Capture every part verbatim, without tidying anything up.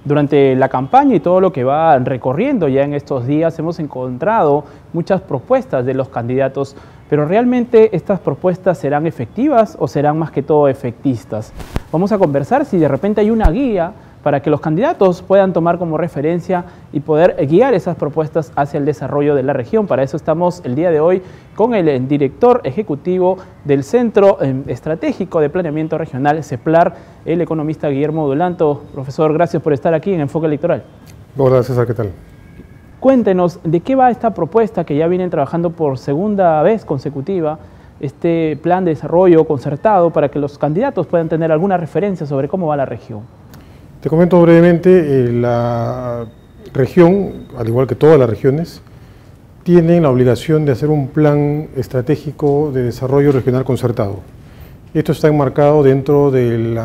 Durante la campaña y todo lo que va recorriendo ya en estos días hemos encontrado muchas propuestas de los candidatos, pero ¿realmente estas propuestas serán efectivas o serán más que todo efectistas? Vamos a conversar si de repente hay una guía para que los candidatos puedan tomar como referencia y poder guiar esas propuestas hacia el desarrollo de la región. Para eso estamos el día de hoy con el director ejecutivo del Centro Estratégico de Planeamiento Regional, CEPLAR, el economista Guillermo Dulanto. Profesor, gracias por estar aquí en Enfoque Electoral. Hola César, ¿qué tal? Cuéntenos, ¿de qué va esta propuesta que ya vienen trabajando por segunda vez consecutiva, este plan de desarrollo concertado para que los candidatos puedan tener alguna referencia sobre cómo va la región? Te comento brevemente, eh, la región, al igual que todas las regiones, tienen la obligación de hacer un plan estratégico de desarrollo regional concertado. Esto está enmarcado dentro del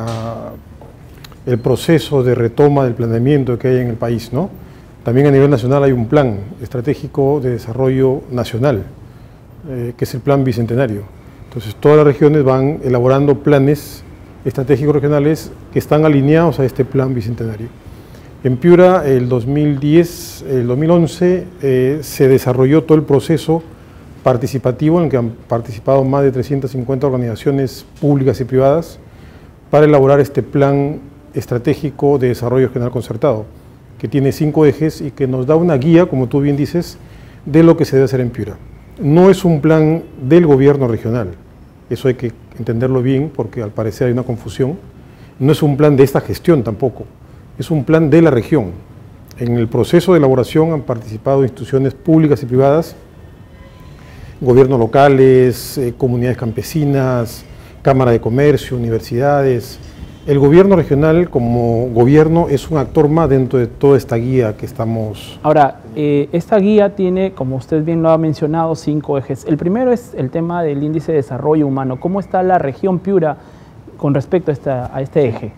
de proceso de retoma del planeamiento que hay en el país, ¿no? También a nivel nacional hay un plan estratégico de desarrollo nacional, eh, que es el plan bicentenario. Entonces todas las regiones van elaborando planes estratégicos regionales que están alineados a este plan bicentenario. En Piura, el dos mil diez, el dos mil once, eh, se desarrolló todo el proceso participativo en el que han participado más de trescientas cincuenta organizaciones públicas y privadas para elaborar este plan estratégico de desarrollo regional concertado, que tiene cinco ejes y que nos da una guía, como tú bien dices, de lo que se debe hacer en Piura. No es un plan del gobierno regional, eso hay que entenderlo bien porque al parecer hay una confusión. No es un plan de esta gestión tampoco, es un plan de la región. En el proceso de elaboración han participado instituciones públicas y privadas, gobiernos locales, eh, comunidades campesinas, Cámara de Comercio, universidades. El gobierno regional como gobierno es un actor más dentro de toda esta guía que estamos... Ahora, eh, esta guía tiene, como usted bien lo ha mencionado, cinco ejes. El primero es el tema del índice de desarrollo humano. ¿Cómo está la región Piura con respecto a, esta, a este eje?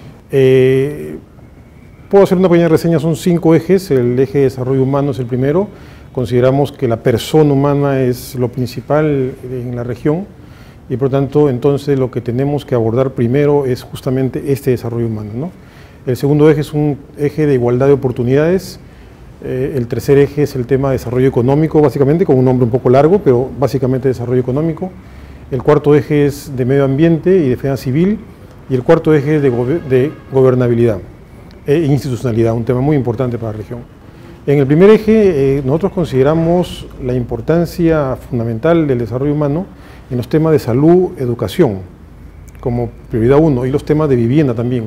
Eh, puedo hacer una pequeña reseña, son cinco ejes. El eje de desarrollo humano es el primero. Consideramos que la persona humana es lo principal en la región. Y por lo tanto, entonces lo que tenemos que abordar primero es justamente este desarrollo humano, ¿no? El segundo eje es un eje de igualdad de oportunidades. Eh, el tercer eje es el tema de desarrollo económico, básicamente, con un nombre un poco largo, pero básicamente desarrollo económico. El cuarto eje es de medio ambiente y defensa civil. Y el cuarto eje es de, go de gobernabilidad e institucionalidad, un tema muy importante para la región. En el primer eje, eh, nosotros consideramos la importancia fundamental del desarrollo humano en los temas de salud, educación, como prioridad uno, y los temas de vivienda también.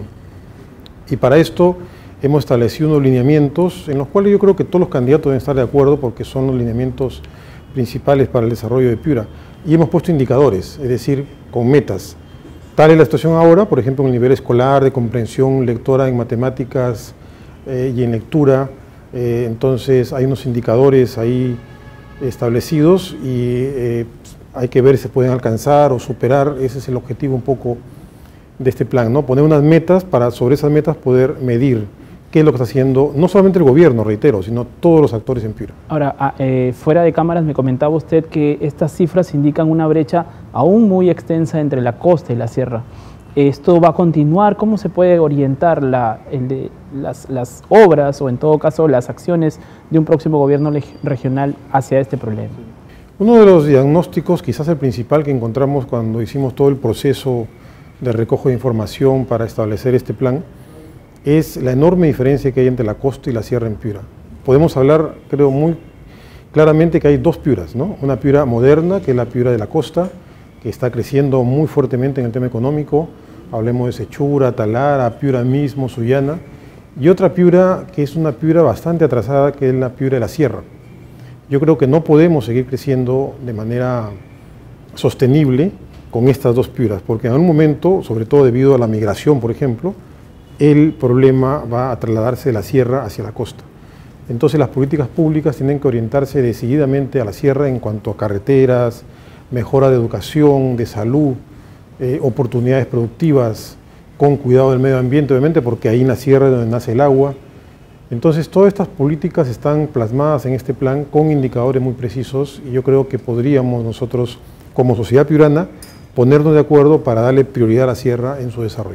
Y para esto hemos establecido unos lineamientos en los cuales yo creo que todos los candidatos deben estar de acuerdo porque son los lineamientos principales para el desarrollo de Piura. Y hemos puesto indicadores, es decir, con metas. Tal es la situación ahora, por ejemplo, en el nivel escolar, de comprensión lectora en matemáticas eh, y en lectura. Eh, entonces hay unos indicadores ahí establecidos y eh, hay que ver si se pueden alcanzar o superar. Ese es el objetivo un poco de este plan, ¿no? Poner unas metas para sobre esas metas poder medir qué es lo que está haciendo, no solamente el gobierno, reitero, sino todos los actores en Piura. Ahora, eh, fuera de cámaras me comentaba usted que estas cifras indican una brecha aún muy extensa entre la costa y la sierra. ¿Esto va a continuar? ¿Cómo se puede orientar la, el de, las, las obras o en todo caso las acciones de un próximo gobierno regional hacia este problema? Uno de los diagnósticos, quizás el principal que encontramos cuando hicimos todo el proceso de recojo de información para establecer este plan, es la enorme diferencia que hay entre la costa y la sierra en Piura. Podemos hablar, creo, muy claramente que hay dos Piuras, ¿no? Una Piura moderna, que es la Piura de la costa, que está creciendo muy fuertemente en el tema económico, hablemos de Sechura, Talara, Piura mismo, Sullana, y otra Piura que es una Piura bastante atrasada, que es la Piura de la sierra. Yo creo que no podemos seguir creciendo de manera sostenible con estas dos Piuras, porque en algún momento, sobre todo debido a la migración, por ejemplo, el problema va a trasladarse de la sierra hacia la costa. Entonces las políticas públicas tienen que orientarse decididamente a la sierra en cuanto a carreteras, mejora de educación, de salud, eh, oportunidades productivas, con cuidado del medio ambiente, obviamente, porque ahí en la sierra es donde nace el agua. Entonces todas estas políticas están plasmadas en este plan con indicadores muy precisos y yo creo que podríamos nosotros, como sociedad piurana, ponernos de acuerdo para darle prioridad a la sierra en su desarrollo.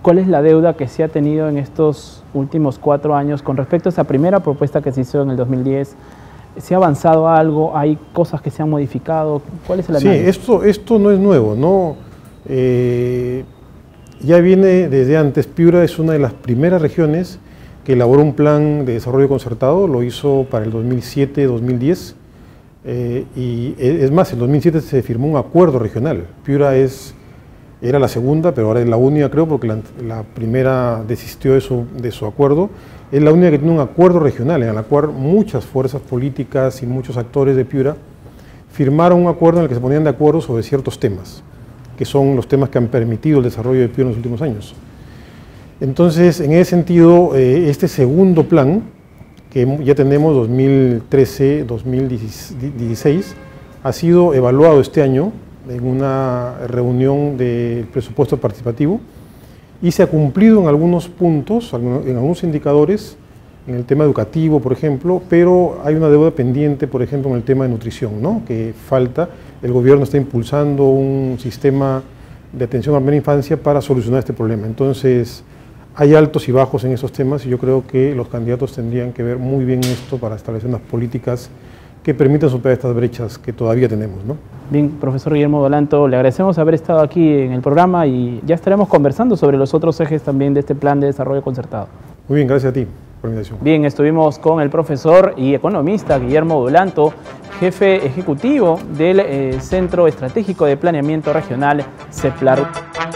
¿Cuál es la deuda que se ha tenido en estos últimos cuatro años con respecto a esa primera propuesta que se hizo en el dos mil diez? ¿Se ha avanzado algo? ¿Hay cosas que se han modificado? ¿Cuál es el análisis? Sí, esto, esto no es nuevo, ¿no? Eh, ya viene desde antes. Piura es una de las primeras regiones que elaboró un plan de desarrollo concertado, lo hizo para el dos mil siete dos mil diez, eh, y es más, en dos mil siete se firmó un acuerdo regional. Piura es, era la segunda, pero ahora es la única, creo, porque la, la primera desistió de su, de su acuerdo. Es la única que tiene un acuerdo regional, en el cual muchas fuerzas políticas y muchos actores de Piura firmaron un acuerdo en el que se ponían de acuerdo sobre ciertos temas, que son los temas que han permitido el desarrollo de Piura en los últimos años. Entonces, en ese sentido, eh, este segundo plan, que ya tenemos dos mil trece dos mil dieciséis, ha sido evaluado este año en una reunión del presupuesto participativo y se ha cumplido en algunos puntos, en algunos indicadores, en el tema educativo, por ejemplo, pero hay una deuda pendiente, por ejemplo, en el tema de nutrición, ¿no? Que falta. El gobierno está impulsando un sistema de atención a la primera infancia para solucionar este problema. Entonces, hay altos y bajos en esos temas y yo creo que los candidatos tendrían que ver muy bien esto para establecer unas políticas que permitan superar estas brechas que todavía tenemos, ¿no? Bien, profesor Guillermo Dolanto, le agradecemos haber estado aquí en el programa y ya estaremos conversando sobre los otros ejes también de este plan de desarrollo concertado. Muy bien, gracias a ti por la invitación. Bien, estuvimos con el profesor y economista Guillermo Dolanto, jefe ejecutivo del eh, Centro Estratégico de Planeamiento Regional, CEPLAR.